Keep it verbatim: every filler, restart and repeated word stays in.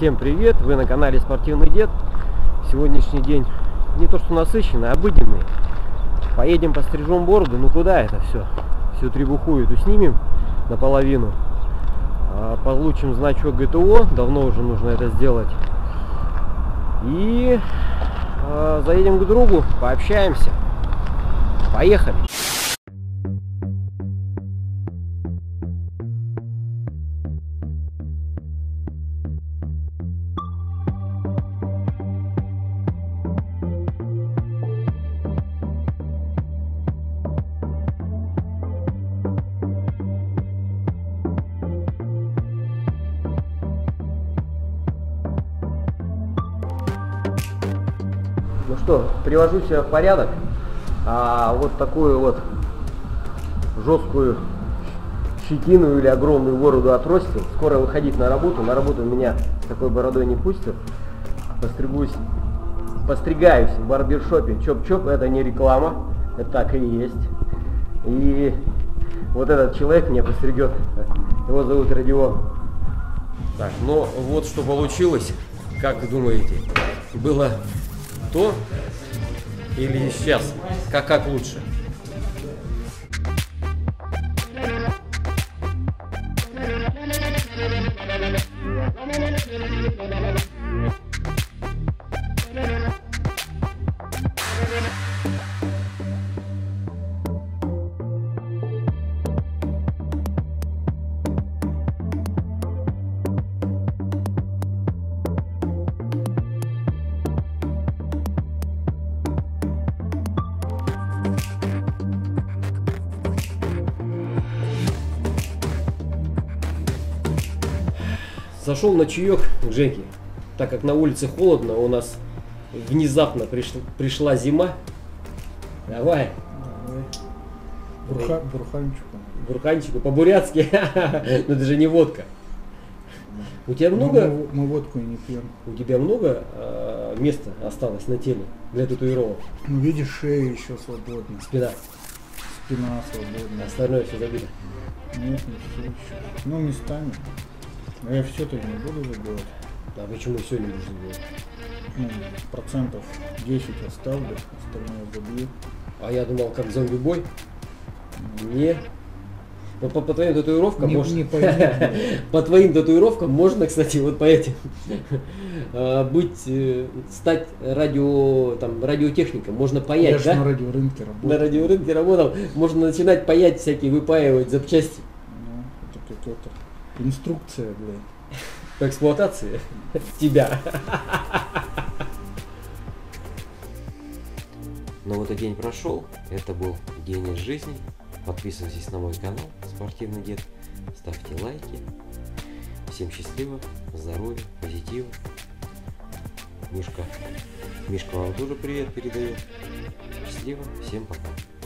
Всем привет! Вы на канале Спортивный Дед. Сегодняшний день не то что насыщенный, а обыденный. Поедем пострижем бороду. Ну куда это все? Всю требуху эту снимем наполовину. Получим значок гэ тэ о. Давно уже нужно это сделать. И заедем к другу, пообщаемся. Поехали! Ну что, привожу себя в порядок, а вот такую вот жесткую щетину или огромную бороду отростил. Скоро выходить на работу. На работу меня с такой бородой не пустят. Постригусь, постригаюсь в барбершопе Чоп-Чоп. Это не реклама, это так и есть. И вот этот человек меня постригет. Его зовут Родион. Так, ну вот что получилось. Как вы думаете, было то или сейчас? Как, как лучше? Зашел на чаек к Женьке, так как на улице холодно, у нас внезапно пришла, пришла зима. Давай. Давай. Бурха, бурханчику. Бурханчику, по-бурятски. Но это же не водка. У тебя много? Мы, мы водку не пьем. У тебя много э, места осталось на теле для татуировок? Ну видишь, шея еще свободна. Спина. Спина свободна. Остальное все забито. Нет, не все еще. Ну местами. Но я все-то не буду забивать. А почему все не будешь забивать? Ну, процентов десять оставлю, остальное забью. А я думал, как зомби-бой. Не. По, по, по твоим татуировкам не, можно. Не пойму, по твоим татуировкам можно, кстати, вот по этим быть, стать радио, там, радиотехником. Можно паять, я да? на радиорынке работал. На радиорынке работал. Можно начинать паять всякие, выпаивать запчасти. Ну, это какая-то инструкция, блядь. По эксплуатации тебя. Ну вот и день прошел. Это был день из жизни. Подписывайтесь на мой канал Спортивный Дед. Ставьте лайки. Всем счастливо, здоровья, позитива. Мишка. Мишка вам тоже привет передает. Счастливо. Всем пока.